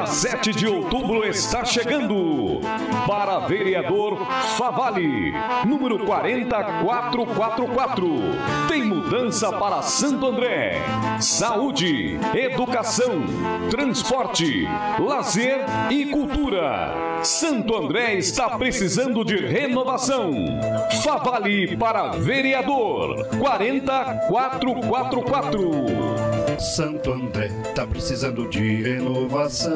Dia 7 de outubro está chegando. Para vereador Favale, número 40444. Tem mudança para Santo André. Saúde, educação, transporte, lazer e cultura. Santo André está precisando de renovação. Favale para vereador 40444. Santo André tá precisando de renovação.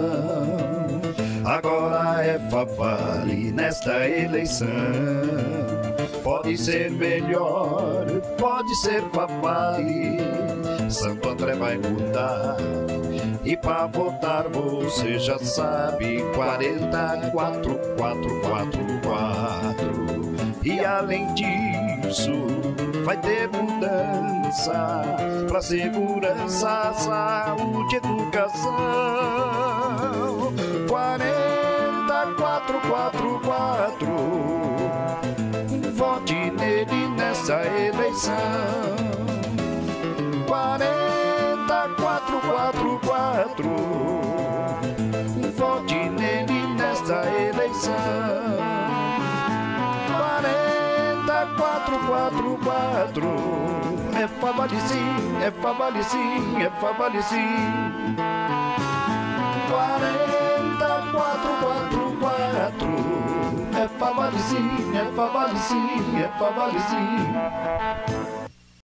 Agora é Favale nesta eleição. Pode ser melhor, pode ser Favale. Santo André vai mudar. E pra votar você já sabe, 44444. E além disso, vai ter mudança pra segurança, saúde e educação. 44444. Vote nele nessa eleição. 44444. Vote nele nesta eleição. 444. É Favale sim, é Favale sim, é Favale sim. 44444. É Favale sim, é Favale sim, é Favale sim.